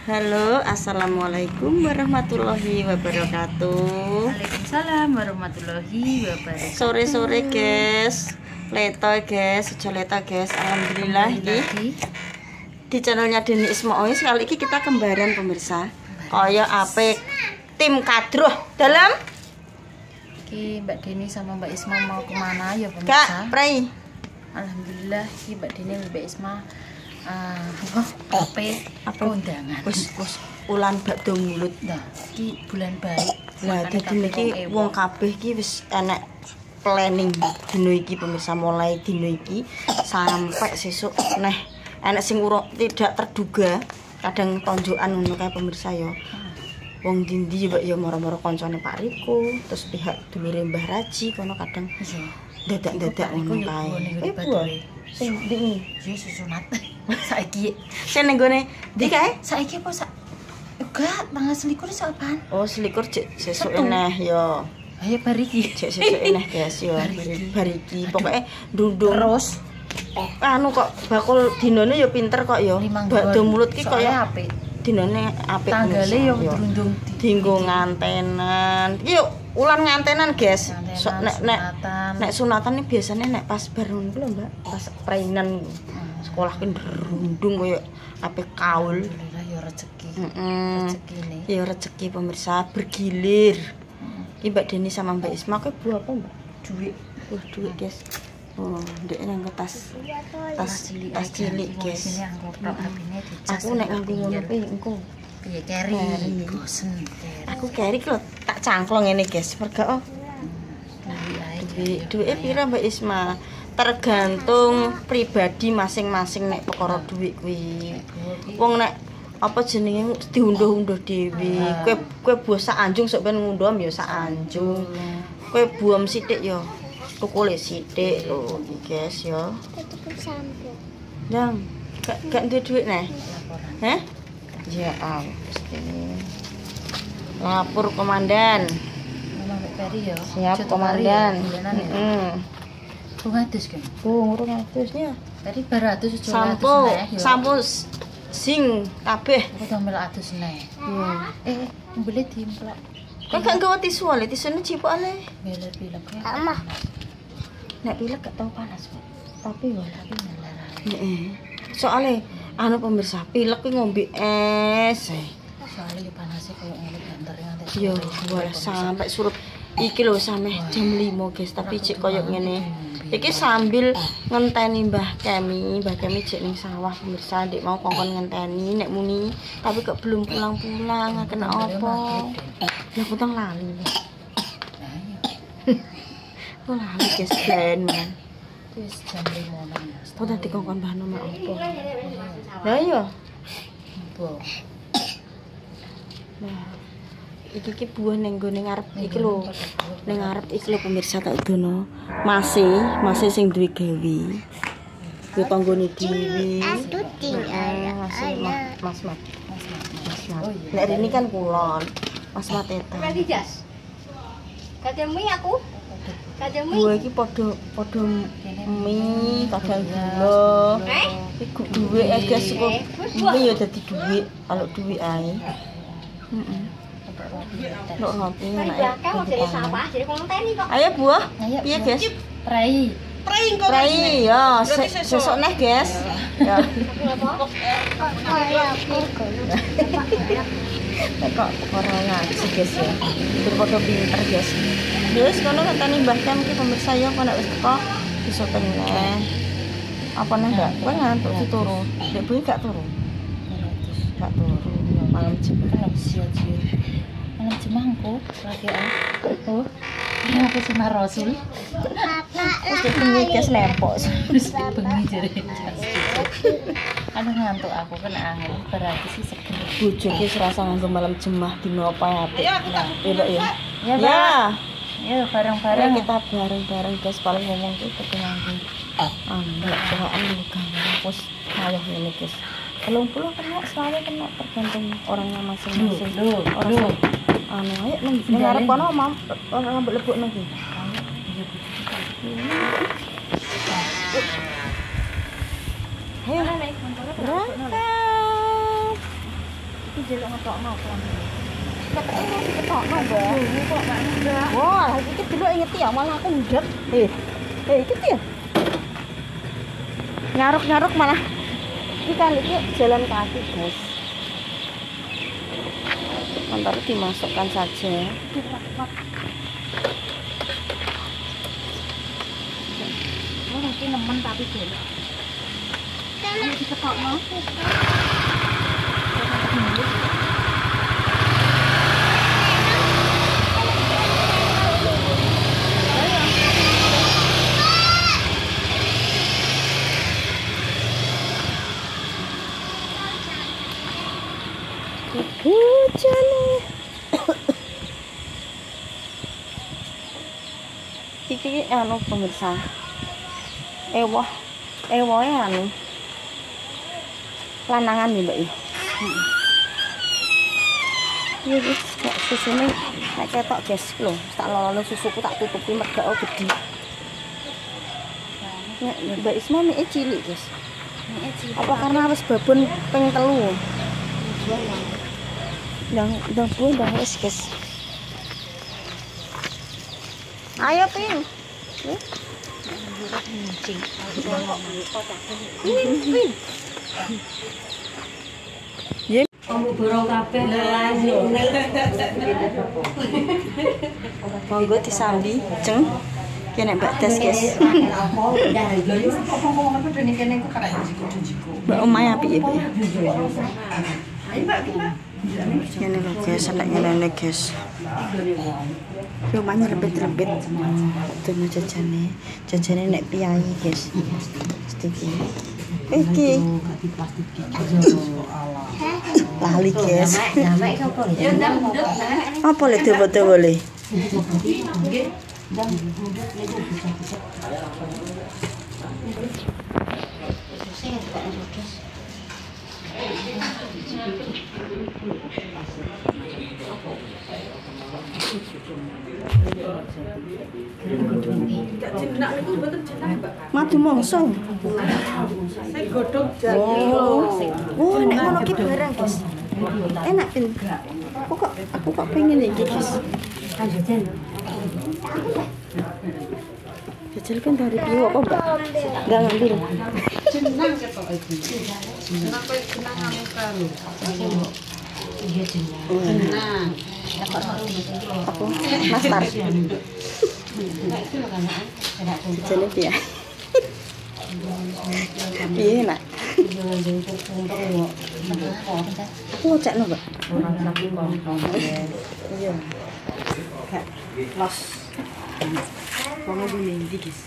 Halo, assalamualaikum warahmatullahi wabarakatuh. Waalaikumsalam warahmatullahi wabarakatuh. Sore-sore guys, letoy guys, sejo letoy guys. Alhamdulillah iki di channelnya Deni Ismaois kali ini kita kembaran pemirsa. Kaya apik tim kadroh dalam. Oke, Mbak Deni sama Mbak Isma mau kemana ya pemirsa? Kak, pray. Alhamdulillah, ki Mbak Deni Mbak Isma apa undangan. Wis ulan bakdo mulut. Nah, ki bulan baik. Lah dadi iki wong kabeh iki wis enek planning dino iki pemirsa, mulai dino iki sampai sesuk neh enek sing tidak terduga, kadang tonjokan ngono kae pemirsa ya. Wong dindi ya moro-moro kancane Pak Riko, terus pihak dulure Mbah Raji kono kadang dadak-dadak ngono kae. Sing ndi? Ya susunat. Saiki. Sing ning gone ndi kae? Saiki apa sak? Enggak, tanggal 21 sapan. Oh, 21 cek sesuk neh ya. Ayo bariki. Cek sesuk neh guys ya. Bariki. Pokoke ndundung terus anu kok bakul dinane ya pinter kok ya. Bakdo mulut ki kaya apik. Dinane apik. Tanggale ya drundung dinggo ngantenan. Yuk, ulan ngantenan, guys. Nek sunatan iki biasane nek pas bareng ku lho, Mbak. Pas prainan sekolah ki drundung koyo apik kaul. Alhamdulillah ya rezeki. Rezekine. Ya rezeki pemirsa bergilir. Iki Mbak Deni sama Mbak Isma ke bu apa, Mbak? Duit. Duit, guys. Oh, ndek nang tas cilik guys. Aku nek nganti ngono kuwi engko piye keri bosen. Aku keri ki lho tak cangklong ngene guys. Merga duwike pira Mbak Isma? Tergantung pribadi masing-masing nek perkara duit kuwi. Wong nek apa jenenge diunduh-unduh dhewe. Kowe buah sak anjung sok ben ngunduh ya sak anjung. Kowe buam sithik ya tukule sithik lho iki guys ya. Tutup sampo. Yang gak duwe duit neh. Heh? Ya pasti. Lapor komandan. Mama Mbak Peri ya. Siap komandan. Heeh. 200 kan. Oh, 200-nya. Tadi 200 Sampo sing kabeh. Aku tambah 100 neh. Beli dimplak. Kok gak nggawa tisu ale, tisune cipokane. Pilek-pilek ya. Amah. Nek pilek gak tau panas, Pak. Tapi melarang. Heeh. Soale anu pemirsa, pilek ki ngombe es. Soalnya ya panasnya kayak ngene banter nganti. Yo, boleh sampai surut. Iki lho sampe jam 5, guys, tapi cek koyo ngene. Iki sambil ngenteni Mbah Kemi cek ning sawah pemirsa, Dik mau kongkon ngenteni nek muni, tapi kok belum pulang-pulang, kena apa? Ya putang lali. Oh lali guys, ben man. Wis jam 5 nang. Oh tadi kongkon Mbah nomor apa? Lah iya. Apa? Nah, iki buah ning gone ngarep iki lho. Ning ngarep iki lho pemirsa tak dono. Masih sing duwe gawe. Yo tanggone dhewe. Mas. Nek rene kan kulon. Mas Mateta. Kadang mie aku. Kadang mie. Buah iki padha mie, kadang gula. Iku duwe guys kok. Mie ya dadi duwe, kalau duwe ae. Heeh. Lho ngopi enak ya. Ayo buah. Piye guys? Prai ya, sesuk neh guys. Ya. Kok ora ngaji guys ya. Berpodo pinter guys. Wis kono ngenteni Mbah Kem iki pemirsa ya kok nek wis teko bisa teneh. Apa neh enggak? Kowe ngantuk dituru. Dek Bu gak turu. Gak turu. Malam jemah sia-sia. Malam jemangku lagi oh. Aku sama Rasul. Terus bengi guys nempok. Terus bengi jare. Aduh ngantuk aku kena angin. Berarti sih seger. Bojoke serasa nganggo malam jemah dino apa apik. Ya, ya. Ya. Ya bareng-bareng kita bareng-bareng guys, paling ngomong itu kenyangku. Enggak Tuhan lu kampus malah ngene guys. 30 kena, selawe kena tergantung orangnya masing-masing. Orang anu ayo nang ngarep kono orang ambek lebok nang iki. Ayo berangkat. jelek ngetokno kok. Ketokno diketokno, Mbak. Kok Mbak enggak. Wah, iki delok ngeti ya malah aku ndek. Iki ya. Nyaruk-nyaruk malah. Ini kali ini jalan kaki, guys. Ntar dimasukkan saja. Oh, mungkin nemen tapi jelek. Kalau diketokno. Hujan. Iki anu pemirsa. Ewah anu. Lanangan nih, Mbak. Iya, guys, nek susune nek ketok, guys, lho. Tak lolono susuku tak tutupi megak gede. Nek Mbak Isma mie cilik, guys. Apa karena wis babon ping 3? Ndang buah ndang wis, guys. Ayo, Pin. Pin. Yen Ombo borong kabeh monggo disambi, Ceng. Kene Mbak Des, guys. Mbak omahe apik ya, Mbak. Ini loh guys, anak ngene guys. Rumahnya rebet-rebet. Tuh mau jajane nek piyai guys. Sedikit. Iki. Lali guys. Apa le dewe-dewe le? Madu mongso. Oh, nek ngono ki barang, guys. Enak pin. Aku kok pengen iki, guys. Jajal kan dari piwo kok enggak ngambil. jenang ketok iki. Jenang kowe jenang anu karo. Iya jenang. Aku nastar. Jane piye? Piye nak? Aku ngecekno, Mbak. Iya. Los. Kamu beli ndi, guys?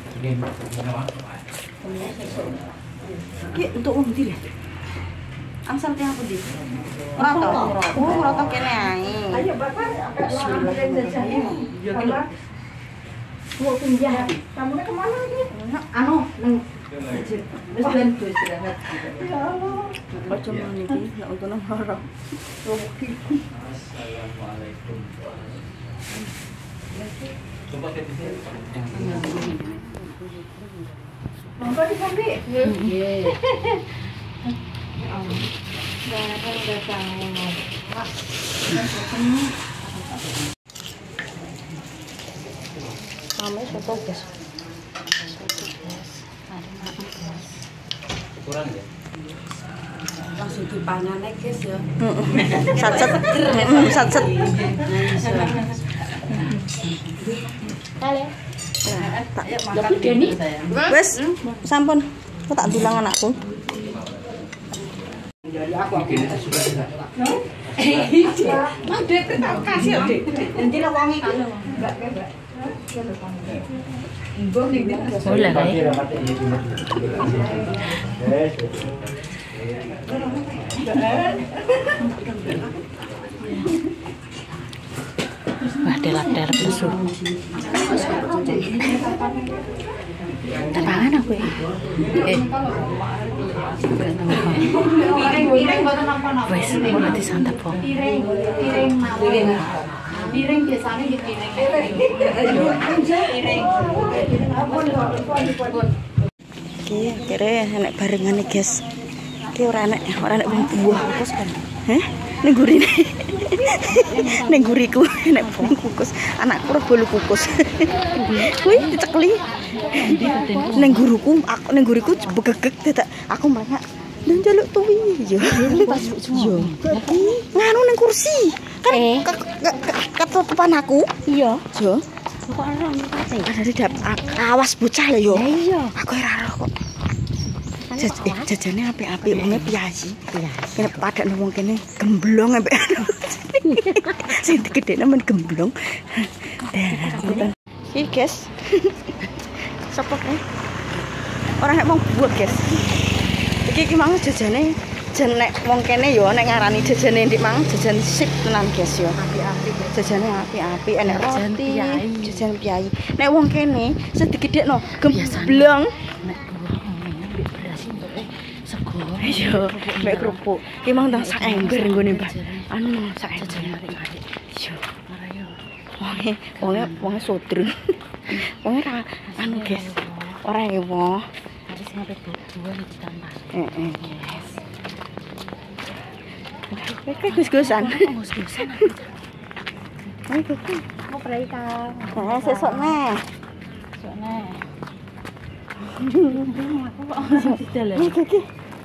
Ki untuk undi lah. Angsal teh aku di. Ora to. Ora to kene ae. Ayo Bapak, ambil jajane. Yo ki lho. Mau pinjam. Kamu kemana ini? Anu, nang wis ben tuh istirahat. Ya Allah. Ojo mrene iki, nek untuk nang ora. Assalamualaikum. Coba ke sini. Monggo disambi. Nggih. Barang datang. Kami foto guys. Kurang ya? Langsung dipanane guys ya. Satset. Satset. Kale. Tak Deni. Wes, sampun. Kok tak dulang anakku. Mas Dek tak kasih ya, Dek. Nanti lah wong iki. Mbak. Boleh kae. Wah, delap-delap susu. Tangan aku ya. Wes, mau disantap kok. Piring biasanya di piring. Oke, akhirnya enak barengan nih guys. Ki ora enek wong buah kukus kan. Heh, ning gurine. Ning guriku enek wong kukus. Anakku ora bolu kukus. Kuwi dicekli. Ning guruku, aku ning guriku begegek dadak aku mlengak. Nang jaluk tuwi yo. Yo. Nganu ning kursi. Kan ketutupan aku. Iya. Yo. Kok ora ono kate? Ada awas bocah lho yo. Iya. Aku ora roh kok. Jajane apik-apik wonge piyayi. Kene padakne wong kene gemblong ambek sing digedhekne men gemblong. Iki guys. Sopo kae? Ora nek wong buah guys. Iki mang jajane nek wong kene yo nek ngarani jajane ndik mang jajan sip tenan guys yo. Apik-apik. Jajane apik-apik enek roti, jajan piyayi. Nek wong kene sedigedhekno gemblong. Iya, mek kerupuk. Ki mang tang sak ember nggone, Mbak. Anu sak ember. Iya. Wonge sodrun. Wonge ra anu, guys. Ora ewo. Harus ngape buah ditambah. Heeh. Kayak gus-gusan. Gus-gusan. Ayo, Mau prai Kang. sesuk neh. Soalnya aku kok tidak lho. Iki.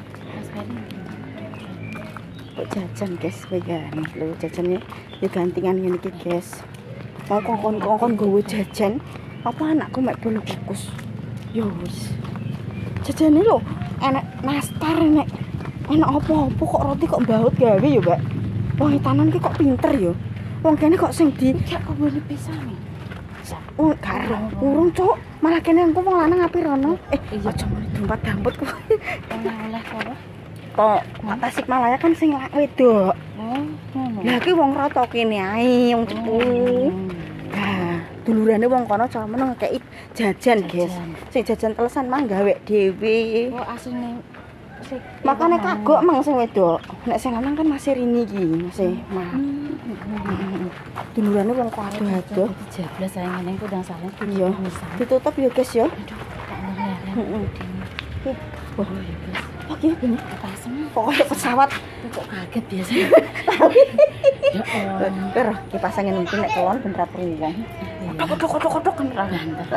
Kok jajan guys, pegan lho jajannya ya gantingan ngene iki guys. Mau kongkon gowo jajan, apa anakku mek bolu kukus. Ya wis. Jajane lho, enek nastar enek apa-apa kok roti kok mbaut gawe ya, Mbak. Wong etanan ki kok pinter ya. Wong kene kok sing di Gak kok boleh pisan. Oh, karo urung, Cuk. Malah kene engko wong lanang api rono. Iya. Aja muni dompet-dompet kok. Oleh kok. Kok Tasikmalaya kan sing wedok. Oh, ngono. Lah iki wong rata kene ae wong cepu. Nah, dulurane wong kono cah meneng kei jajan, guys. Sing jajan telesan mang gawe dhewe. Oh, asline Makane kagok mang sing wedok. Nek sing lanang kan masih rini iki, masih mah. Dulurane wong kudu adoh. Jablas saya ngene ku ndang salah. Iya. Ditutup ya, guys ya. Heeh. Wah, ya guys. oke, ini Pasem pokoknya pesawat kok kaget biasa. Ya Allah. Ker, dipasangin mungkin nek kelon bener pruwong. Kodok kan ra.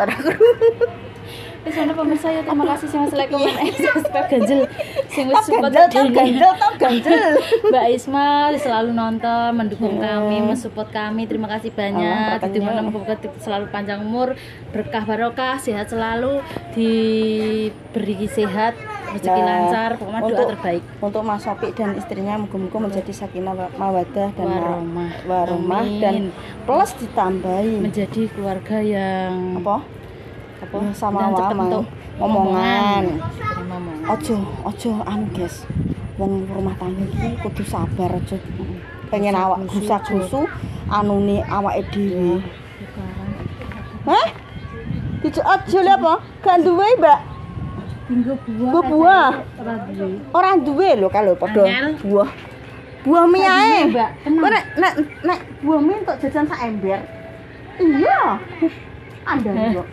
Wis ana pemirsa ya, terima kasih sing wis like komen subscribe ganjel sing wis support ganjel. Mbak Isma selalu nonton, mendukung kami, mensupport kami. Terima kasih banyak. Semoga selalu panjang umur, berkah barokah, sehat selalu, diberi sehat, rezeki lancar, pokoknya doa terbaik. Untuk Mas Sopi dan istrinya muga-muga menjadi sakinah mawaddah dan warahmah dan plus ditambahi menjadi keluarga yang apa sama untuk omongan. Omongan. Ojo anu guys. Wong rumah tangga iki kudu sabar aja. Pengen awak gusak-gusu anune awake dhewe. Hah? Dijak aja lho apa? Gak duwe, Mbak. Buah. Ora duwe lho kalau padha buah. Buah mie ae. Nek buah mie entuk jajan sak ember. Iya. Anda yo.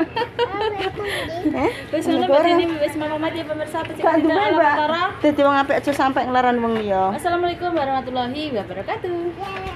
Wis ngono bajane wis mamamat ya pemirsa Gak duwe, Mbak. Dadi wong apik aja sampe nglaran wong liya. Assalamualaikum warahmatullahi wabarakatuh.